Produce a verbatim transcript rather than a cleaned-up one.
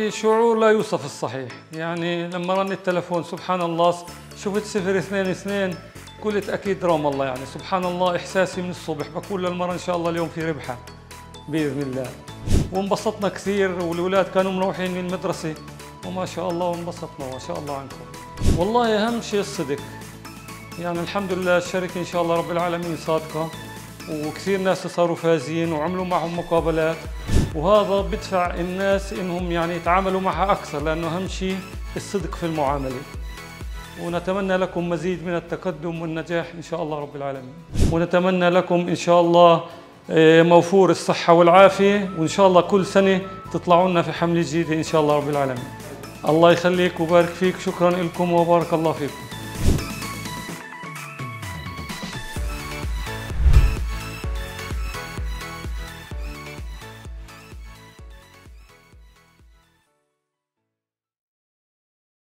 والله شعور لا يوصف الصحيح. يعني لما رن التلفون سبحان الله شفت صفر اثنين اثنين قلت أكيد رام الله. يعني سبحان الله إحساسي من الصبح بقول للمرة إن شاء الله اليوم في ربحة بإذن الله. وانبسطنا كثير والأولاد كانوا مروحين من المدرسة وما شاء الله وانبسطنا ما شاء الله عنكم. والله أهم شيء الصدق. يعني الحمد لله الشركة إن شاء الله رب العالمين صادقة وكثير ناس صاروا فازين وعملوا معهم مقابلات، وهذا بدفع الناس إنهم يعني يتعاملوا معها أكثر، لأنه أهم شيء الصدق في المعاملة. ونتمنى لكم مزيد من التقدم والنجاح إن شاء الله رب العالمين، ونتمنى لكم إن شاء الله موفور الصحة والعافية، وإن شاء الله كل سنة تطلعوا لنا في حملة جديدة إن شاء الله رب العالمين. الله يخليك وبارك فيك، شكرا لكم وبارك الله فيكم.